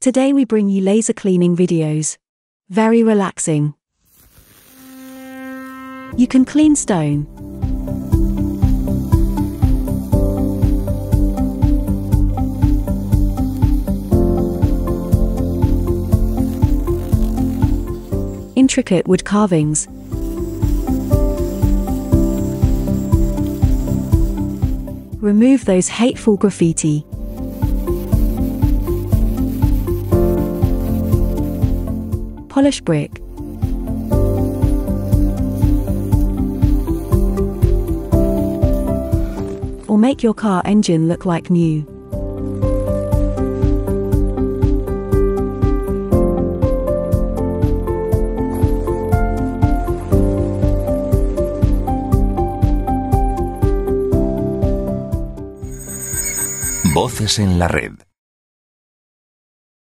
Today we bring you laser cleaning videos. Very relaxing. You can clean stone, intricate wood carvings, remove those hateful graffiti, polish brick, or make your car engine look like new. Voces en la red.